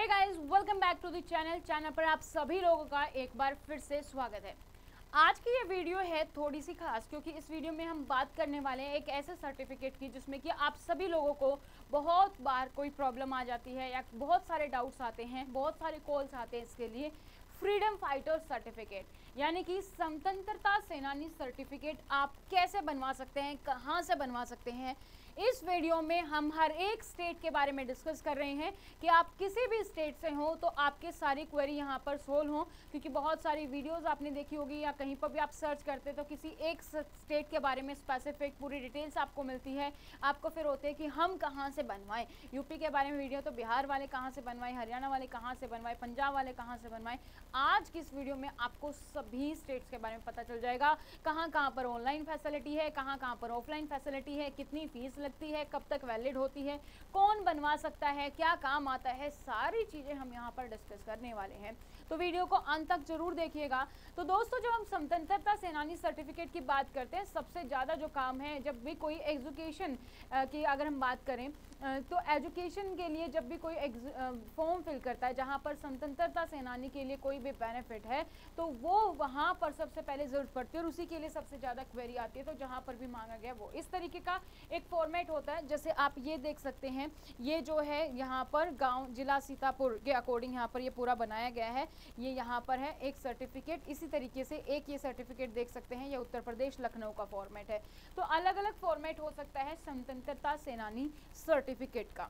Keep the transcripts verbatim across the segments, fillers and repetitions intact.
Hey guys, welcome back to the channel channel पर आप सभी लोगों का एक बार फिर से स्वागत है। आज की ये वीडियो है थोड़ी सी खास, क्योंकि इस वीडियो में हम बात करने वाले हैं एक ऐसे सर्टिफिकेट की जिसमें कि आप सभी लोगों को बहुत बार कोई प्रॉब्लम आ जाती है या बहुत सारे डाउट्स आते हैं, बहुत सारे कॉल्स आते हैं इसके लिए। फ्रीडम फाइटर सर्टिफिकेट यानी कि स्वतंत्रता सेनानी सर्टिफिकेट आप कैसे बनवा सकते हैं, कहाँ से बनवा सकते हैं, इस वीडियो में हम हर एक स्टेट के बारे में डिस्कस कर रहे हैं कि आप किसी भी स्टेट से हो तो आपके सारी क्वेरी यहाँ पर सोल्व हो। क्योंकि बहुत सारी वीडियोस आपने देखी होगी या कहीं पर भी आप सर्च करते तो किसी एक स्टेट के बारे में स्पेसिफिक पूरी डिटेल्स आपको मिलती है। आपको फिर होते हैं कि हम कहाँ से बनवाएं, यूपी के बारे में वीडियो तो बिहार वाले कहाँ से बनवाएं, हरियाणा वाले कहाँ से बनवाएं, पंजाब वाले कहाँ से बनवाएं। आज की इस वीडियो में आपको सभी स्टेट्स के बारे में पता चल जाएगा, कहाँ कहाँ पर ऑनलाइन फैसिलिटी है, कहाँ कहाँ पर ऑफलाइन फैसिलिटी है, कितनी फीस लगती है, कब तक वैलिड होती है, कौन बनवा सकता है, क्या काम आता है, सारी चीज़ें हम यहाँ पर डिस्कस करने वाले हैं। तो वीडियो को अंत तक जरूर देखिएगा। तो दोस्तों, जब हम स्वतंत्रता सेनानी सर्टिफिकेट की बात करते हैं, सबसे ज़्यादा जो काम है, जब भी कोई एजुकेशन की अगर हम बात करें तो एजुकेशन के लिए जब भी कोई फॉर्म फिल करता है जहाँ पर स्वतंत्रता सेनानी के लिए कोई भी बेनिफिट है तो वो वहाँ पर सबसे पहले ज़रूरत पड़ती है और उसी के लिए सबसे ज़्यादा क्वेरी आती है। तो जहाँ पर भी मांगा गया वो इस तरीके का एक फॉर्मेट होता है। जैसे आप ये देख सकते हैं, ये जो है यहाँ पर गांव जिला सीतापुर के अकॉर्डिंग यहाँ पर ये पूरा बनाया गया है। ये यहाँ पर है एक सर्टिफिकेट, इसी तरीके से एक ये सर्टिफिकेट देख सकते हैं, ये उत्तर प्रदेश लखनऊ का फॉर्मेट है। तो अलग अलग फॉर्मेट हो सकता है स्वतंत्रता सेनानी सर्टिफिकेट का।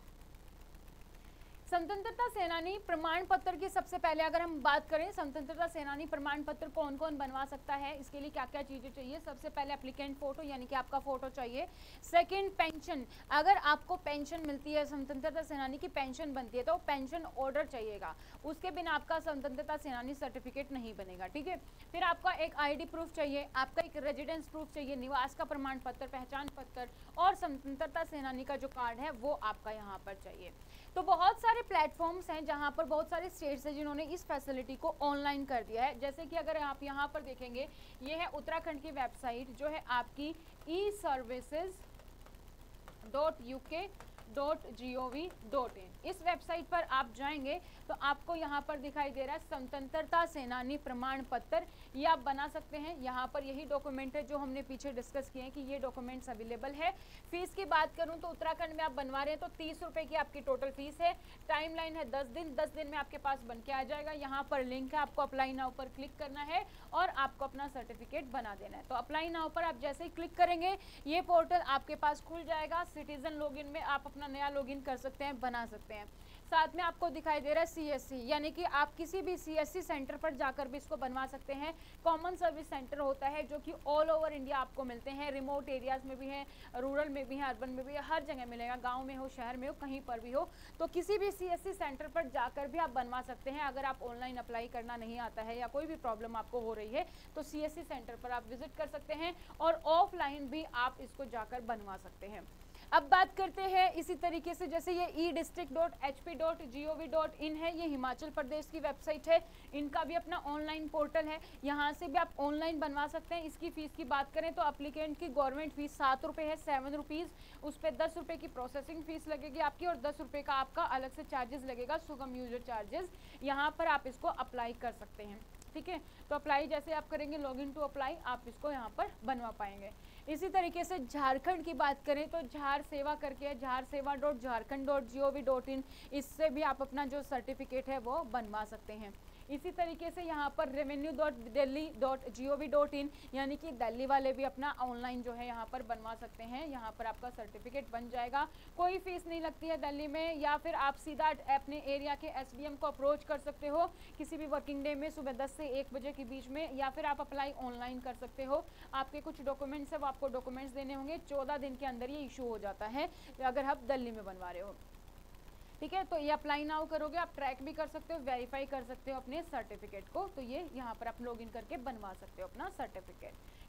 स्वतंत्रता सेनानी प्रमाण पत्र की सबसे पहले अगर हम बात करें, स्वतंत्रता सेनानी प्रमाण पत्र कौन कौन बनवा सकता है, इसके लिए क्या क्या चीज़ें चाहिए। सबसे पहले एप्लीकेंट फोटो यानी कि आपका फोटो चाहिए। सेकंड, पेंशन, अगर आपको पेंशन मिलती है, स्वतंत्रता सेनानी की पेंशन बनती है तो पेंशन ऑर्डर चाहिएगा, उसके बिना आपका स्वतंत्रता सेनानी सर्टिफिकेट नहीं बनेगा, ठीक है। फिर आपका एक आई डी प्रूफ चाहिए, आपका एक रेजिडेंस प्रूफ चाहिए, निवास का प्रमाण पत्र, पहचान पत्र और स्वतंत्रता सेनानी का जो कार्ड है वो आपका यहाँ पर चाहिए। तो बहुत सारे प्लेटफॉर्म्स हैं जहां पर बहुत सारे स्टेट्स हैं जिन्होंने इस फैसिलिटी को ऑनलाइन कर दिया है। जैसे कि अगर आप यहां पर देखेंगे, ये है उत्तराखंड की वेबसाइट जो है आपकी e services dot U K dot G O V dot in. इस वेबसाइट पर आप जाएंगे तो आपको यहाँ पर दिखाई दे रहा है स्वतंत्रता सेनानी प्रमाण पत्र, ये आप बना सकते हैं। यहाँ पर यही डॉक्यूमेंट है जो हमने पीछे डिस्कस किए हैं कि ये डॉक्यूमेंट्स अवेलेबल है। फीस की बात करूँ तो उत्तराखंड में आप बनवा रहे हैं तो तीस रुपये की आपकी टोटल फीस है। टाइम लाइन है दस दिन, दस दिन में आपके पास बन के आ जाएगा। यहाँ पर लिंक है, आपको अप्लाई नाउ पर क्लिक करना है और आपको अपना सर्टिफिकेट बना देना है। तो अप्लाई नाउ पर आप जैसे ही क्लिक करेंगे ये पोर्टल आपके पास खुल जाएगा। सिटीजन लॉगिन में आप अपना नया लॉगिन कर सकते हैं, बना सकते हैं। साथ में आपको दिखाई दे रहा है सी एस सी, यानी कि आप किसी भी सी एस सी सेंटर पर जाकर भी इसको बनवा सकते हैं। कॉमन सर्विस सेंटर होता है जो कि ऑल ओवर इंडिया आपको मिलते हैं, रिमोट एरियाज में भी हैं, रूरल में भी हैं, अर्बन में भी है, हर जगह मिलेगा, गांव में हो, शहर में हो, कहीं पर भी हो। तो किसी भी सी एस सी सेंटर पर जाकर भी आप बनवा सकते हैं। अगर आप ऑनलाइन अप्लाई करना नहीं आता है या कोई भी प्रॉब्लम आपको हो रही है तो सी एस सी सेंटर पर आप विजिट कर सकते हैं और ऑफलाइन भी आप इसको जाकर बनवा सकते हैं। अब बात करते हैं इसी तरीके से, जैसे ये e district dot H P dot G O V dot in है, ये हिमाचल प्रदेश की वेबसाइट है। इनका भी अपना ऑनलाइन पोर्टल है, यहाँ से भी आप ऑनलाइन बनवा सकते हैं। इसकी फीस की बात करें तो एप्लीकेंट की गवर्नमेंट फीस सात रुपये है, सेवन रुपीज़, उस पर दस रुपये की प्रोसेसिंग फीस लगेगी आपकी और दस रुपये का आपका अलग से चार्जेस लगेगा, सुगम यूजर चार्जेस। यहाँ पर आप इसको अप्लाई कर सकते हैं, ठीक है। तो अप्लाई जैसे आप करेंगे, लॉगिन टू अप्लाई, आप इसको यहाँ पर बनवा पाएंगे। इसी तरीके से झारखंड की बात करें तो झार सेवा करके है, Jharsewa dot Jharkhand dot G O V dot in, इससे भी आप अपना जो सर्टिफिकेट है वो बनवा सकते हैं। इसी तरीके से यहाँ पर revenue dot Delhi dot G O V dot in, यानी कि दिल्ली वाले भी अपना ऑनलाइन जो है यहाँ पर बनवा सकते हैं। यहाँ पर आपका सर्टिफिकेट बन जाएगा, कोई फीस नहीं लगती है दिल्ली में। या फिर आप सीधा अपने एरिया के एस डी एम को अप्रोच कर सकते हो किसी भी वर्किंग डे में सुबह दस से एक बजे के बीच में, या फिर आप अप्लाई ऑनलाइन कर सकते हो। आपके कुछ डॉक्यूमेंट्स है वो आपको डॉक्यूमेंट्स देने होंगे, चौदह दिन के अंदर ये इशू हो जाता है अगर आप दिल्ली में बनवा रहे हो, ठीक है। तो ये अप्लाई नाउ करोगे, आप ट्रैक भी कर सकते हो, वेरीफाई कर सकते हो अपने सर्टिफिकेट को। तो ये यहाँ पर आप लॉगिन करके बनवा सकते हो अपना सर्टिफिकेट,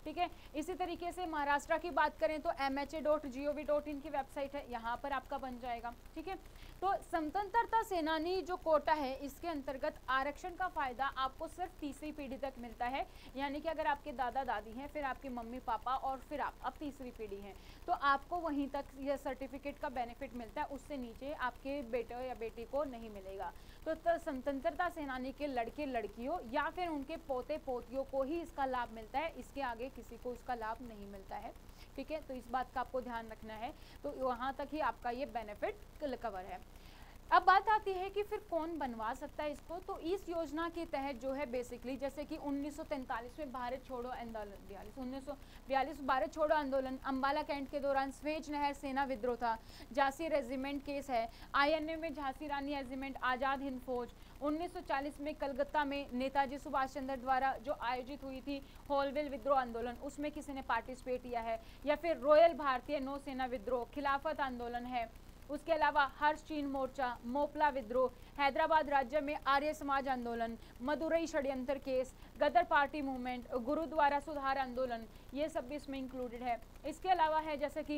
ठीक है। इसी तरीके से महाराष्ट्र की बात करें तो M H A dot G O V dot in की वेबसाइट है, यहाँ पर आपका बन जाएगा। ठीक है, तो स्वतंत्रता सेनानी जो कोटा है इसके अंतर्गत आरक्षण का फायदा आपको सिर्फ तीसरी पीढ़ी तक मिलता है, यानी कि अगर आपके दादा दादी हैं, फिर आपके मम्मी पापा और फिर आप अब तीसरी पीढ़ी हैं, तो आपको वहीं तक यह सर्टिफिकेट का बेनिफिट मिलता है, उससे नीचे आपके बेटे या बेटी को नहीं मिलेगा। तो स्वतंत्रता सेनानी के लड़के लड़कियों या फिर उनके पोते पोतियों को ही इसका लाभ मिलता है, इसके आगे किसी को इसका लाभ नहीं मिलता है। ठीक है, तो इस बात का आपको ध्यान रखना है, तो वहाँ तक ही आपका ये बेनिफिट कवर है। अब बात आती है कि फिर कौन बनवा सकता है इसको, तो इस योजना के तहत जो है बेसिकली जैसे कि उन्नीस सौ तैंतालीस में भारत छोड़ो आंदोलन, बयालीस उन्नीस सौ बयालीस भारत छोड़ो आंदोलन, अंबाला कैंट के दौरान स्वेज नहर सेना विद्रोह था, झांसी रेजिमेंट केस है, आई एन ए में झांसी रानी रेजिमेंट, आज़ाद हिंद फौज, उन्नीस सौ चालीस में कलकत्ता में नेताजी सुभाष चंद्र द्वारा जो आयोजित हुई थी होलविल विद्रोह आंदोलन, उसमें किसी ने पार्टिसिपेट किया है, या फिर रॉयल भारतीय नौसेना विद्रोह, खिलाफत आंदोलन है। उसके अलावा हर्ष चीन मोर्चा, मोपला विद्रोह, हैदराबाद राज्य में आर्य समाज आंदोलन, मदुरई षड्यंत्र case, Gadar party movement, gurdwara सुधार आंदोलन, ये सब भी इसमें इंक्लूडेड है। इसके अलावा है जैसे कि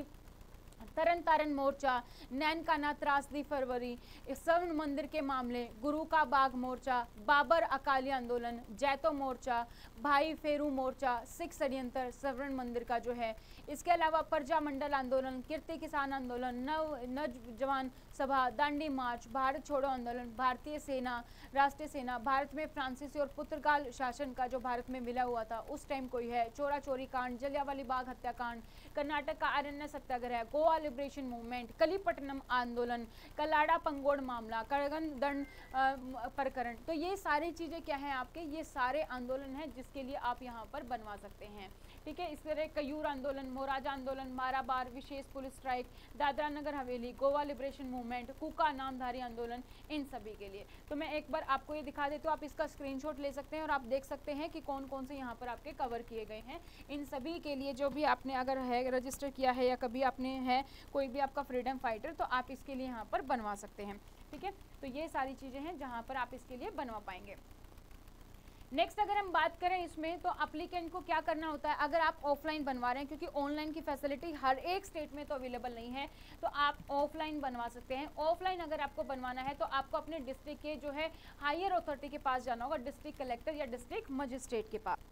तरन तारन मोर्चा, नैनकाना त्रासदी फरवरी, स्वर्ण मंदिर के मामले, गुरु का बाग मोर्चा, बाबर अकाली आंदोलन, जैतो मोर्चा, भाई फेरू मोर्चा, सिख षड्यंत्र, स्वर्ण मंदिर का जो है। इसके अलावा प्रजा मंडल आंदोलन, कीर्ति किसान आंदोलन, नव नौजवान सभा, दांडी मार्च, भारत छोड़ो आंदोलन, भारतीय सेना, राष्ट्रीय सेना, भारत में फ्रांसीसी और पुर्तगाल शासन का जो भारत में मिला हुआ था उस टाइम कोई है, चोरा चोरी कांड, जलियांवाला बाग हत्याकांड, कर्नाटक का आरण्य सत्याग्रह, गोवा लिबरेशन मूवमेंट, कलीपट्टनम आंदोलन, कलाड़ा पंगोड़ मामला, करगन दंड प्रकरण, तो ये सारी चीजें क्या है आपके, ये सारे आंदोलन हैं जिसके लिए आप यहाँ पर बनवा सकते हैं। ठीक है, इस तरह कयूर आंदोलन, मोराजा आंदोलन, माराबार, विशेष police strike, Dadra Nagar Haveli, Goa liberation movement, कुका नामधारी आंदोलन, इन सभी के लिए। तो मैं एक बार आपको ये दिखा देती हूँ, आप इसका स्क्रीनशॉट ले सकते हैं और आप देख सकते हैं कि कौन कौन से यहाँ पर आपके कवर किए गए हैं। इन सभी के लिए जो भी आपने अगर है रजिस्टर किया है या कभी आपने है कोई भी आपका फ्रीडम फाइटर, तो आप इसके लिए यहाँ पर बनवा सकते हैं। ठीक है, तो ये सारी चीज़ें हैं जहाँ पर आप इसके लिए बनवा पाएंगे। नेक्स्ट अगर हम बात करें इसमें, तो अप्लीकेंट को क्या करना होता है, अगर आप ऑफलाइन बनवा रहे हैं, क्योंकि ऑनलाइन की फैसिलिटी हर एक स्टेट में तो अवेलेबल नहीं है, तो आप ऑफलाइन बनवा सकते हैं। ऑफलाइन अगर आपको बनवाना है तो आपको अपने डिस्ट्रिक्ट के जो है हायर अथॉरिटी के पास जाना होगा, डिस्ट्रिक्ट कलेक्टर या डिस्ट्रिक्ट मजिस्ट्रेट के पास।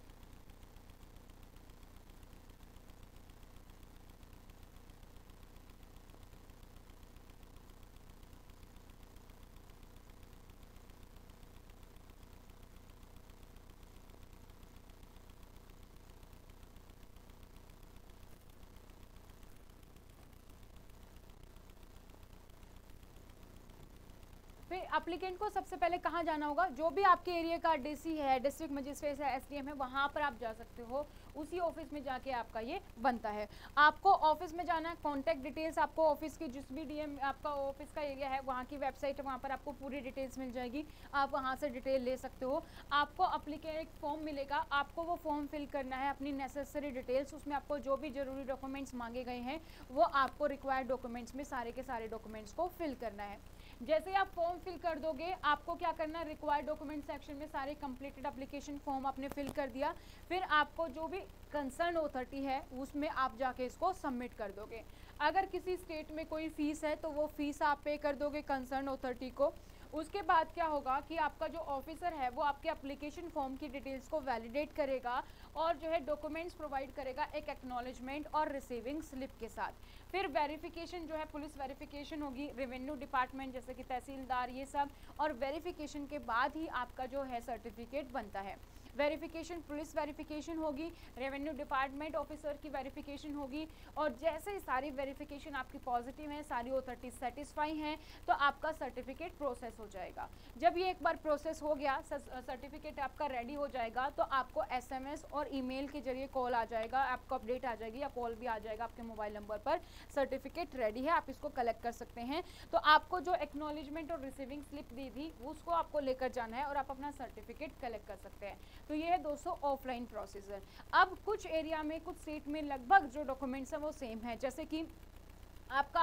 फिर एप्लीकेंट को सबसे पहले कहाँ जाना होगा, जो भी आपके एरिया का डीसी है, डिस्ट्रिक्ट मजिस्ट्रेट है, एसडीएम है, वहाँ पर आप जा सकते हो, उसी ऑफिस में जाके आपका ये बनता है। आपको ऑफिस में जाना है, कॉन्टैक्ट डिटेल्स आपको ऑफिस की जिस भी डीएम आपका ऑफिस का एरिया है वहाँ की वेबसाइट है, वहाँ पर आपको पूरी डिटेल्स मिल जाएगी, आप वहाँ से डिटेल ले सकते हो। आपको एप्लीकेंट फॉर्म मिलेगा, आपको वो फॉर्म फिल करना है, अपनी नेसेसरी डिटेल्स, उसमें आपको जो भी जरूरी डॉक्यूमेंट्स मांगे गए हैं वो आपको रिक्वायर्ड डॉक्यूमेंट्स में सारे के सारे डॉक्यूमेंट्स को फिल करना है। जैसे आप फॉर्म फिल कर दोगे, आपको क्या करना है, रिक्वायर्ड डॉक्यूमेंट सेक्शन में सारे कंप्लीटेड एप्लीकेशन फॉर्म आपने फिल कर दिया, फिर आपको जो भी कंसर्न अथॉरिटी है उसमें आप जाके इसको सबमिट कर दोगे। अगर किसी स्टेट में कोई फीस है तो वो फीस आप पे कर दोगे कंसर्न अथॉरिटी को। उसके बाद क्या होगा कि आपका जो ऑफिसर है वो आपके एप्लीकेशन फॉर्म की डिटेल्स को वैलिडेट करेगा और जो है डॉक्यूमेंट्स प्रोवाइड करेगा एक एक्नॉलेजमेंट और रिसीविंग स्लिप के साथ। फिर वेरिफिकेशन जो है पुलिस वेरिफिकेशन होगी, रेवेन्यू डिपार्टमेंट जैसे कि तहसीलदार ये सब, और वेरिफिकेशन के बाद ही आपका जो है सर्टिफिकेट बनता है। वेरिफिकेशन पुलिस वेरिफिकेशन होगी, रेवेन्यू डिपार्टमेंट ऑफिसर की वेरिफिकेशन होगी, और जैसे ही सारी वेरिफिकेशन आपकी पॉजिटिव है, सारी अथॉरिटी सेटिस्फाई हैं, तो आपका सर्टिफिकेट प्रोसेस हो जाएगा। जब ये एक बार प्रोसेस हो गया, सर्टिफिकेट आपका रेडी हो जाएगा, तो आपको एसएमएस और ईमेल के जरिए कॉल आ जाएगा, आपको अपडेट आ जाएगी या कॉल भी आ जाएगा आपके मोबाइल नंबर पर, सर्टिफिकेट रेडी है, आप इसको कलेक्ट कर सकते हैं। तो आपको जो एक्नॉलेजमेंट और रिसीविंग स्लिप दी थी उसको आपको लेकर जाना है और आप अपना सर्टिफिकेट कलेक्ट कर सकते हैं। तो ये है दोस्तों ऑफलाइन प्रोसीजर। अब कुछ एरिया में, कुछ स्टेट में लगभग जो डॉक्यूमेंट्स हैं वो सेम है, जैसे कि आपका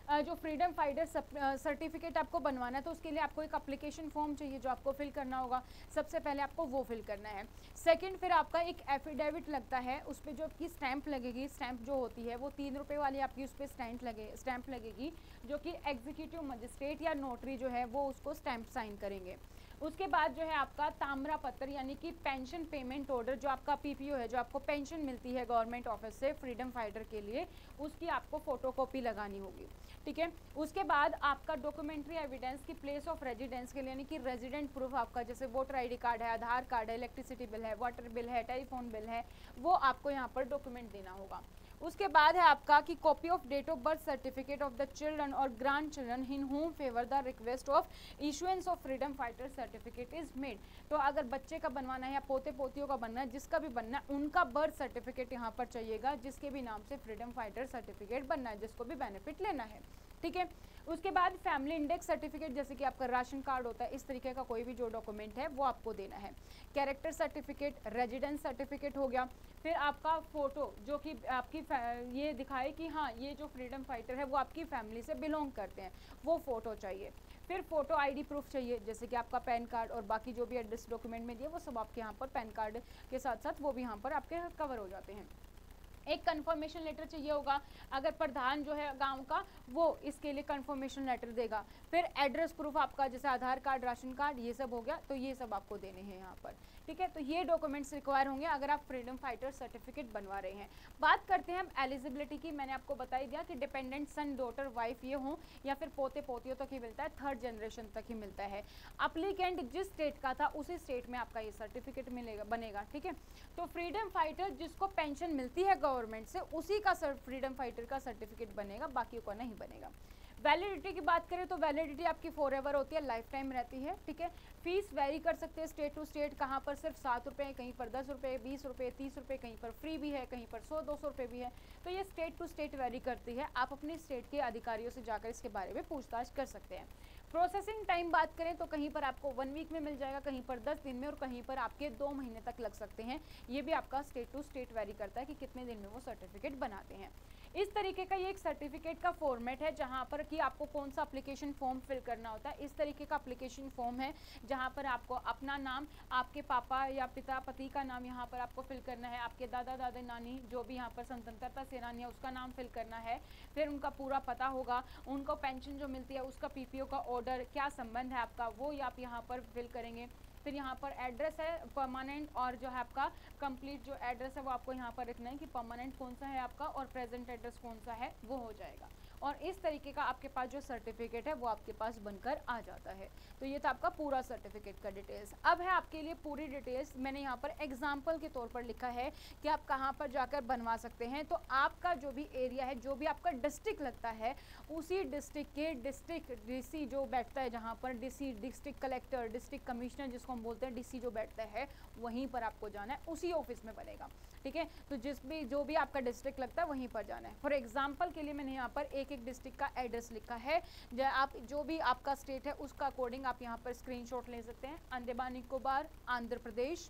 जो फ्रीडम फाइटर सर्टिफिकेट आपको बनवाना है तो उसके लिए आपको एक एप्लीकेशन फॉर्म चाहिए जो आपको फिल करना होगा। सबसे पहले आपको वो फिल करना है। सेकंड, फिर आपका एक एफिडेविट लगता है, उस पर जो आपकी स्टैंप लगेगी, स्टैंप जो होती है वो तीन रुपये वाली आपकी उस पर स्टैंप लगे स्टैंप लगेगी, जो कि एग्जीक्यूटिव मजिस्ट्रेट या नोटरी जो है वो उसको स्टैंप साइन करेंगे। उसके बाद जो है आपका ताम्रा पत्र यानी कि पेंशन पेमेंट ऑर्डर, जो आपका पीपीओ है, जो आपको पेंशन मिलती है गवर्नमेंट ऑफिस से फ्रीडम फाइटर के लिए, उसकी आपको फोटोकॉपी लगानी होगी। ठीक है। उसके बाद आपका डॉक्यूमेंट्री एविडेंस की प्लेस ऑफ रेजिडेंस के लिए यानी कि रेजिडेंट प्रूफ आपका, जैसे वोटर आईडी कार्ड है, आधार कार्ड है, इलेक्ट्रिसिटी बिल है, वाटर बिल है, टेलीफोन बिल है, वो आपको यहाँ पर डॉक्यूमेंट देना होगा। उसके बाद है आपका कि copy of date of birth certificate of the children और grandchildren in whom favour the request of issuance of freedom fighter certificate is made. तो अगर बच्चे का बनवाना है या पोते पोतियों का बनना है, जिसका भी बनना है, उनका बर्थ सर्टिफिकेट यहाँ पर चाहिएगा, जिसके भी नाम से फ्रीडम फाइटर सर्टिफिकेट बनना है, जिसको भी बेनिफिट लेना है। ठीक है। उसके बाद फैमिली इंडेक्स सर्टिफिकेट, जैसे कि आपका राशन कार्ड होता है, इस तरीके का कोई भी जो डॉक्यूमेंट है वो आपको देना है। कैरेक्टर सर्टिफिकेट, रेजिडेंस सर्टिफिकेट हो गया। फिर आपका फोटो जो कि आपकी ये दिखाए कि हाँ ये जो फ्रीडम फाइटर है वो आपकी फैमिली से बिलोंग करते हैं, वो फोटो चाहिए। फिर फोटो आईडी प्रूफ चाहिए, जैसे कि आपका पैन कार्ड और बाकी जो भी एड्रेस डॉक्यूमेंट में दिए वो सब आपके यहाँ पर पैन कार्ड के साथ साथ वो भी यहाँ पर आपके कवर हो जाते हैं। एक कंफर्मेशन लेटर चाहिए होगा, अगर प्रधान जो है गांव का वो इसके लिए कंफर्मेशन लेटर देगा। फिर एड्रेस प्रूफ आपका, जैसे आधार कार्ड, राशन कार्ड, ये सब हो गया, तो ये सब आपको देने हैं यहाँ पर। ठीक है। तो ये डॉक्यूमेंट्स रिक्वायर होंगे अगर आप फ्रीडम फाइटर सर्टिफिकेट बनवा रहे हैं। बात करते हैं हम एलिजिबिलिटी की। मैंने आपको बता ही दिया कि डिपेंडेंट सन, डॉटर, वाइफ ये हो या फिर पोते पोतियों तक ही मिलता है, थर्ड जनरेशन तक ही मिलता है। अप्लीकेंट जिस स्टेट का था उसी स्टेट में आपका ये सर्टिफिकेट मिलेगा बनेगा। ठीक है। तो फ्रीडम फाइटर जिसको पेंशन मिलती है गवर्नमेंट से, उसी का फ्रीडम फाइटर का सर्टिफिकेट बनेगा, बाकी को नहीं बनेगा। वैलिडिटी की बात करें तो वैलिडिटी आपकी फॉर एवर होती है, लाइफ टाइम रहती है। ठीक है। फीस वेरी कर सकते हैं स्टेट टू स्टेट, कहाँ पर सिर्फ सात रुपये, कहीं पर दस रुपये, बीस रुपये, तीस रुपये, कहीं पर फ्री भी है, कहीं पर सौ दो सौ रुपये भी है। तो ये स्टेट टू स्टेट वेरी करती है। आप अपनी स्टेट के अधिकारियों से जाकर इसके बारे में पूछताछ कर सकते हैं। प्रोसेसिंग टाइम बात करें तो कहीं पर आपको वन वीक में मिल जाएगा, कहीं पर दस दिन में, और कहीं पर आपके दो महीने तक लग सकते हैं। ये भी आपका स्टेट टू स्टेट वेरी करता है कि कितने दिन में वो सर्टिफिकेट बनाते हैं। इस तरीके का ये एक सर्टिफिकेट का फॉर्मेट है जहां पर कि आपको कौन सा एप्लीकेशन फॉर्म फिल करना होता है। इस तरीके का एप्लीकेशन फॉर्म है जहां पर आपको अपना नाम, आपके पापा या पिता पति का नाम यहाँ पर आपको फिल करना है, आपके दादा दादा नानी जो भी यहाँ पर स्वतंत्रता सेनानी है उसका नाम फिल करना है। फिर उनका पूरा पता होगा, उनको पेंशन जो मिलती है उसका पीपीओ का ऑर्डर, क्या संबंध है आपका, वो आप यहाँ पर फिल करेंगे। फिर यहाँ पर एड्रेस है परमानेंट, और जो है आपका कंप्लीट जो एड्रेस है वो आपको यहाँ पर लिखना है कि परमानेंट कौन सा है आपका और प्रेजेंट एड्रेस कौन सा है, वो हो जाएगा। और इस तरीके का आपके पास जो सर्टिफिकेट है वो आपके पास बनकर आ जाता है। तो ये था आपका पूरा सर्टिफिकेट का डिटेल्स। अब है आपके लिए पूरी डिटेल्स, मैंने यहाँ पर एग्जाम्पल के तौर पर लिखा है कि आप कहाँ पर जाकर बनवा सकते हैं। तो आपका जो भी एरिया है, जो भी आपका डिस्ट्रिक्ट लगता है, उसी डिस्ट्रिक्ट के डिस्ट्रिक्ट डीसी जो बैठता है, जहाँ पर DC district collector, district commissioner जिसको हम बोलते हैं, डीसी जो बैठता है वहीं पर आपको जाना है, उसी ऑफिस में बनेगा। ठीक है। तो जिस भी जो भी आपका डिस्ट्रिक्ट लगता है वहीं पर जाना है। फॉर एग्जाम्पल के लिए मैंने यहाँ पर एक एक डिस्ट्रिक्ट का एड्रेस लिखा है। जो आप जो भी आपका स्टेट है उसका अकॉर्डिंग आप यहाँ पर स्क्रीनशॉट ले सकते हैं। अंडमान निकोबार आंध्र प्रदेश,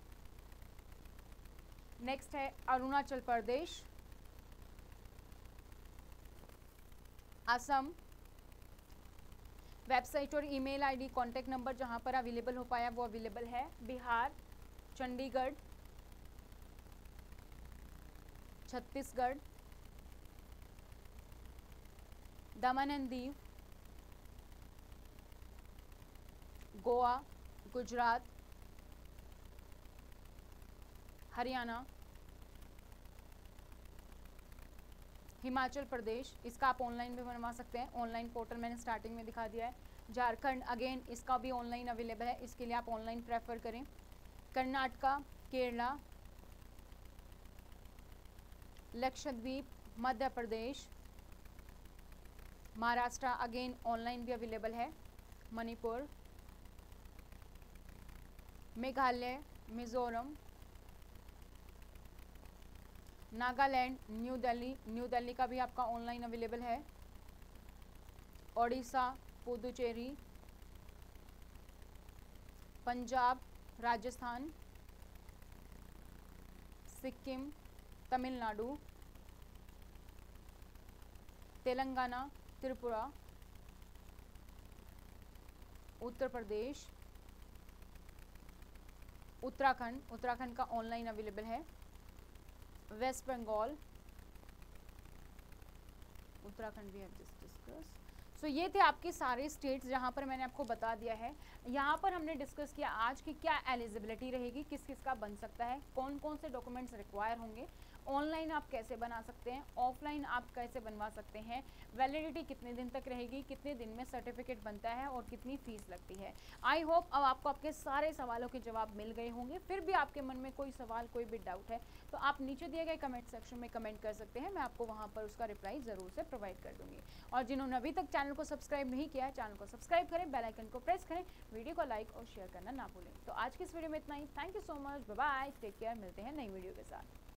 नेक्स्ट है अरुणाचल प्रदेश, असम। वेबसाइट और ईमेल आईडी, कॉन्टैक्ट नंबर जहां पर अवेलेबल हो पाया वो अवेलेबल है। बिहार, चंडीगढ़, छत्तीसगढ़, दमन एंड दीव, गोवा, गुजरात, हरियाणा, हिमाचल प्रदेश। इसका आप ऑनलाइन भी बनवा सकते हैं, ऑनलाइन पोर्टल मैंने स्टार्टिंग में दिखा दिया है। झारखंड, अगेन इसका भी ऑनलाइन अवेलेबल है, इसके लिए आप ऑनलाइन प्रेफर करें। कर्नाटका, केरला, लक्षद्वीप, मध्य प्रदेश, महाराष्ट्र, अगेन ऑनलाइन भी अवेलेबल है। मणिपुर, मेघालय, मिजोरम, नागालैंड, न्यू दिल्ली, न्यू दिल्ली का भी आपका ऑनलाइन अवेलेबल है। ओडिशा, पुदुचेरी, पंजाब, राजस्थान, सिक्किम, तमिलनाडु, तेलंगाना, त्रिपुरा, उत्तर प्रदेश, उत्तराखंड, उत्तराखंड का ऑनलाइन अवेलेबल है, वेस्ट बंगाल, उत्तराखंड भी है डिस्कस। सो so, ये थे आपके सारे स्टेट्स जहाँ पर मैंने आपको बता दिया है। यहाँ पर हमने डिस्कस किया आज की क्या एलिजिबिलिटी रहेगी, किस किस का बन सकता है, कौन कौन से डॉक्यूमेंट्स रिक्वायर होंगे, ऑनलाइन आप कैसे बना सकते हैं, ऑफलाइन आप कैसे बनवा सकते हैं, वैलिडिटी कितने दिन तक रहेगी, कितने दिन में सर्टिफिकेट बनता है और कितनी फीस लगती है। आई होप अब आपको आपके सारे सवालों के जवाब मिल गए होंगे। फिर भी आपके मन में कोई सवाल, कोई भी डाउट है तो आप नीचे दिए गए कमेंट सेक्शन में कमेंट कर सकते हैं, मैं आपको वहाँ पर उसका रिप्लाई ज़रूर से प्रोवाइड कर दूँगी। और जिन्होंने अभी तक चैनल को सब्सक्राइब नहीं किया है, चैनल को सब्सक्राइब करें, बेल आइकन को प्रेस करें, वीडियो को लाइक और शेयर करना ना भूलें। तो आज की इस वीडियो में इतना ही। Thank you so much, bye bye, take care, मिलते हैं नई वीडियो के साथ।